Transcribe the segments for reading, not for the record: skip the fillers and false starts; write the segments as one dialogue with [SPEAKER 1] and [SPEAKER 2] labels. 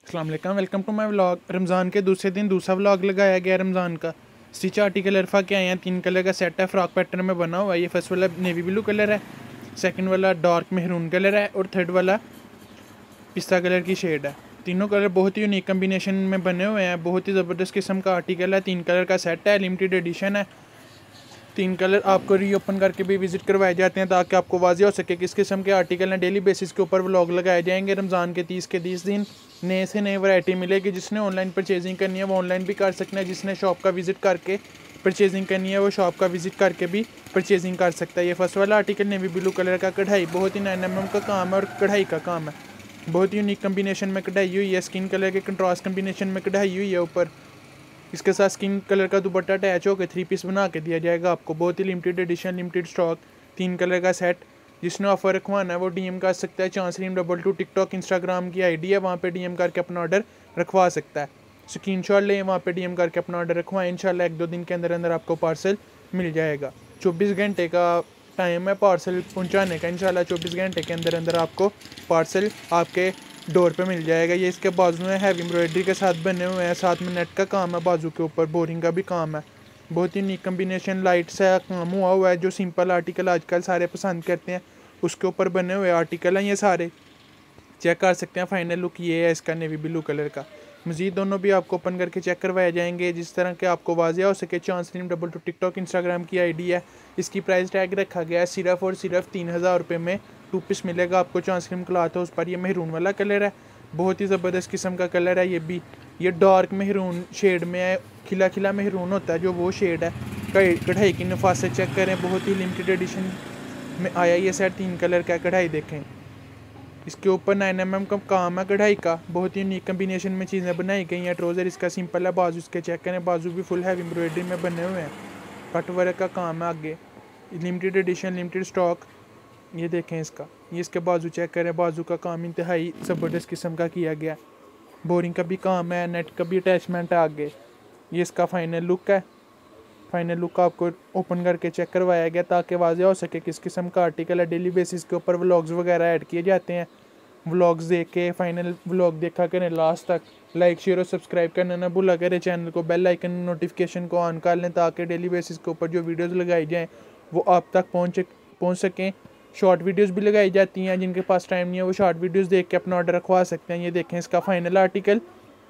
[SPEAKER 1] अस्सलाम वालेकुम, welcome to my vlog. Ramzan के दूसरे दिन दूसरा व्लॉग लगाया गया रमज़ान का। स्टिच आर्टिकल अरफा के आए हैं, 3 कलर का सेट है, फ्रॉक पैटर्न में बना हुआ है। ये फर्स्ट वाला नेवी ब्लू कलर है, सेकंड वाला डार्क मेहरून कलर है और थर्ड वाला पिस्ता कलर की शेड है। तीनों कलर बहुत ही यूनिक कम्बिनेशन में बने हुए हैं। बहुत ही ज़बरदस्त किस्म का आर्टिकल है। 3 कलर का सेट है, लिमिटेड एडिशन है। 3 कलर आपको रीओपन करके भी विजिट करवाए जाते हैं ताकि आपको वाज़ेह हो सके किस किस्म के आर्टिकल हैं। डेली बेसिस के ऊपर व्लॉग लगाए जाएंगे। रमज़ान के 30 के 30 दिन नए से नए वैरायटी मिलेगी। जिसने ऑनलाइन परचेजिंग करनी है वो ऑनलाइन भी कर सकते हैं। जिसने शॉप का विजिट करके परचेजिंग करनी है वो शॉप का विजिट करके भी परचेजिंग कर सकता है। ये फर्स्ट वाला आर्टिकल नेवी ब्लू कलर का, कढ़ाई बहुत ही 9 mm का काम है और कढ़ाई का काम है। बहुत ही यूनिक कम्बिनेशन में कढ़ाई हुई है। स्किन कलर के कंट्रास्ट कम्बिनेशन में कढ़ाई हुई है ऊपर। इसके साथ स्किन कलर का दुपट्टा अटैच होकर 3 पीस बना के दिया जाएगा आपको। बहुत ही limited edition, limited stock, 3 colour का सेट। जिसने ऑफर रखवाना है वो डीएम कर सकता है। ChansLeem22 टिकटॉक इंस्टाग्राम की आईडी है, वहाँ पे डीएम करके अपना ऑर्डर रखवा सकता है। स्क्रीनशॉट लें, वहाँ पे डीएम करके अपना ऑर्डर रखवाएं। इंशाल्लाह 1-2 दिन के अंदर अंदर आपको पार्सल मिल जाएगा। 24 घंटे का टाइम है पार्सल पहुँचाने का। इंशाल्लाह 24 घंटे के अंदर अंदर आपको पार्सल आपके डोर पे मिल जाएगा। ये इसके बाजू में हैवी एम्ब्रॉयडरी के साथ बने हुए हैं, साथ में नेट का काम है, बाजू के ऊपर बोरिंग का भी काम है। बहुत ही यूनिक कम्बिनेशन, लाइट सा काम हुआ हुआ है। जो सिंपल आर्टिकल आजकल सारे पसंद करते हैं उसके ऊपर बने हुए आर्टिकल हैं ये सारे। चेक कर सकते हैं। फाइनल लुक ये है इसका नेवी ब्लू कलर का। मज़ीद दोनों भी आपको ओपन करके चेक करवाए जाएंगे जिस तरह के आपको वाज़ेह हो सके। ChansLeem22 टिकटॉक इंस्टाग्राम की आईडी है। इसकी प्राइस टैग रखा गया है सिर्फ और सिर्फ 3000 रुपये में 2 पीस मिलेगा आपको। चांसलिम क्लॉथ है उस पर। ये मेहरून वाला कलर है, बहुत ही ज़बरदस्त किस्म का कलर है। ये भी ये डार्क मेहरून शेड में है। खिला खिला मेहरून होता है जो वो शेड है। कढ़ाई की नफासत चेक करें, बहुत ही लिमिटेड एडिशन में आया ये सेट। 3 कलर का कढ़ाई देखें, इसके ऊपर 9 mm का काम है कढ़ाई का। बहुत ही यूनिक कम्बिनेशन में चीज़ें बनाई गई हैं। ट्राउज़र इसका सिंपल है, बाजू इसके चेक करें, बाजू भी फुल हैवी एम्ब्रॉयडरी में बने हुए हैं। कट वर्क का काम है आगे। Limited edition, limited stock. ये देखें इसका, ये इसके बाजू चेक करें, बाजू का काम इंतहाई ज़बरदस्त किस्म का किया गया। बोरिंग का भी काम है, नेट का भी अटैचमेंट है आगे। ये इसका फाइनल लुक है। फाइनल लुक आपको ओपन करके चेक करवाया गया ताकि वाज़ेह हो सके किस किस्म का आर्टिकल है। डेली बेसिस के ऊपर व्लॉग्स वगैरह ऐड किए जाते हैं। व्लॉग्स देख के फाइनल व्लॉग देखा करें लास्ट तक। लाइक शेयर और सब्सक्राइब करना ना भूला करें चैनल को। बेल आइकन नोटिफिकेशन को ऑन कर लें ताकि डेली बेसिस के ऊपर जो वीडियोस लगाई जाएँ वो आप तक पहुँच सकें। शॉर्ट वीडियोस भी लगाई जाती हैं, जिनके पास टाइम नहीं है वो शॉर्ट वीडियोस देख के अपना ऑर्डर रखवा सकते हैं। ये देखें इसका फाइनल आर्टिकल।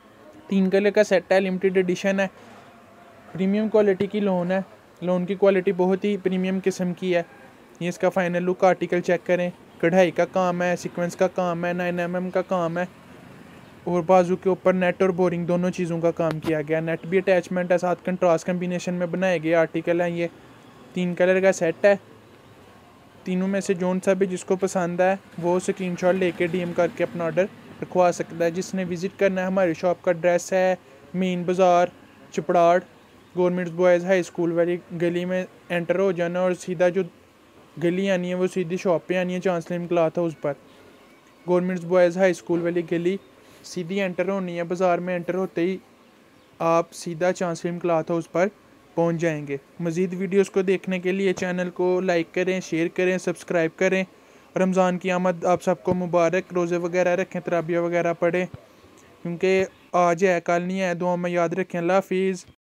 [SPEAKER 1] 3 कलर का सेट है, लिमिटेड एडिशन है, प्रीमियम क्वालिटी की लोन है। लोन की क्वालिटी बहुत ही प्रीमियम किस्म की है। ये इसका फाइनल लुक आर्टिकल चेक करें। कढ़ाई का काम है, सीक्वेंस का काम है, 9 mm का काम है और बाजू के ऊपर नेट और बोरिंग दोनों चीज़ों का काम किया गया। नेट भी अटैचमेंट है, साथ कंट्रास्ट कम्बिनेशन में बनाए गए आर्टिकल हैं। ये 3 कलर का सेट है। तीनों में से जोन सा भी जिसको पसंद है वो स्क्रीनशॉट लेके डीएम करके अपना ऑर्डर रखवा सकता है। जिसने विज़िट करना है, हमारी शॉप का एड्रेस है मेन बाज़ार Chaprar, government boys high school वाली गली में एंटर हो जाना और सीधा जो गली आनी है वो सीधी शॉप पे आनी है। चांसलिम क्लॉथ हाउस पर, गवर्नमेंट बॉयज़ हाई स्कूल वाली गली सीधी एंटर होनी है। बाज़ार में एंटर होते ही आप सीधा चांसलिम क्लॉथ हाउस पर पहुंच जाएंगे। मज़ीद वीडियोस को देखने के लिए चैनल को लाइक करें, शेयर करें, सब्सक्राइब करें। रमज़ान की आमद आप सबको मुबारक। रोज़े वगैरह रखें, तराबिया वगैरह पढ़ें, क्योंकि आज है कल नहीं है। दुआ में याद रखें। अल्लाह हाफिज़।